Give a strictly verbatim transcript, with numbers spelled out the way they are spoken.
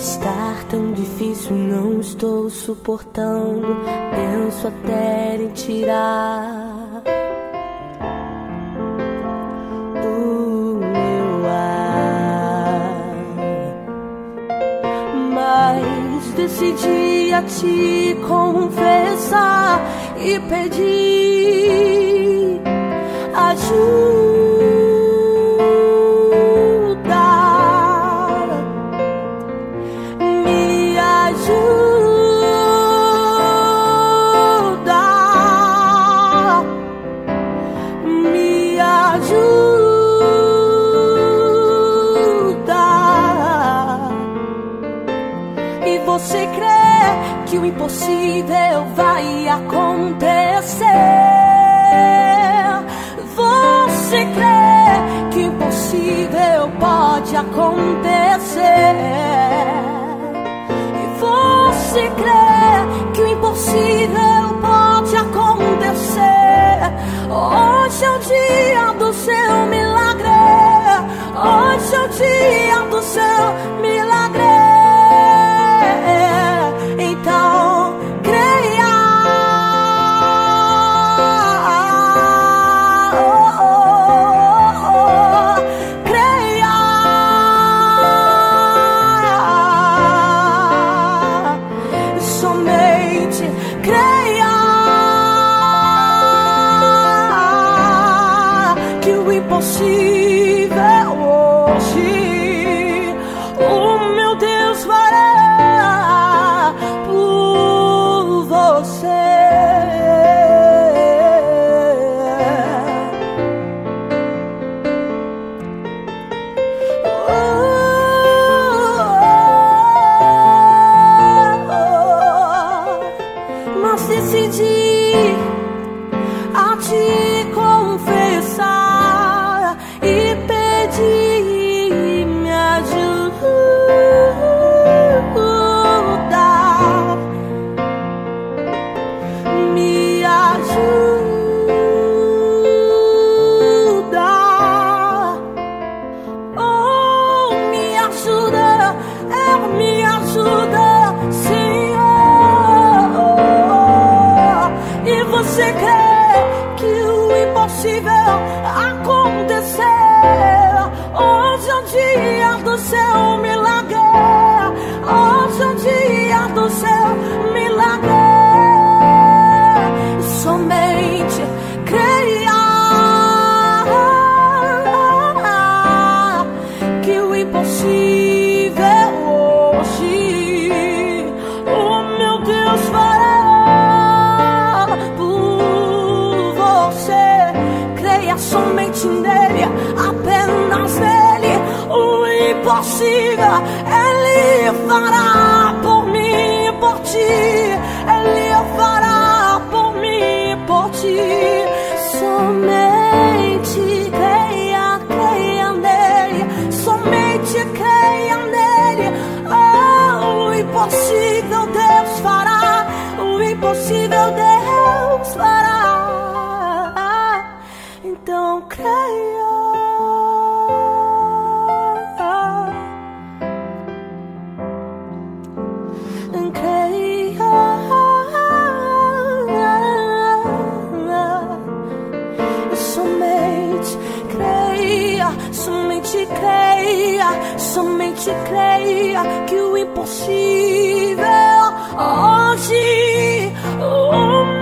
Estar tão difícil, não estou suportando. Penso até em tirar o meu ar, mas decidi a te confessar e pedir ajuda. Você crê que o impossível vai acontecer? Você crê que o impossível pode acontecer? E você crê que o impossível pode acontecer? Hoje é o dia do seu milagre. Hoje é o dia do seu milagre. Então creia, oh, oh, oh, oh. Creia, somente creia que o impossível hoje o meu Deus fará. Decidi a te confessar e pedir me ajuda, me ajuda, oh, me ajuda, é, me ajuda, Senhor. E você crê que o impossível acontecer? Hoje é o dia do seu milagre. Hoje é o dia do seu milagre. Somente creia que o impossível hoje o meu Deus fará. Somente nele, apenas nele, o impossível ele fará por mim e por ti. Ele fará por mim e por ti. Somente creia, creia nele. Somente creia nele. Oh, o impossível Deus fará. O impossível Deus fará. Então creia, creia, somente creia, somente creia, somente creia que o impossível hoje o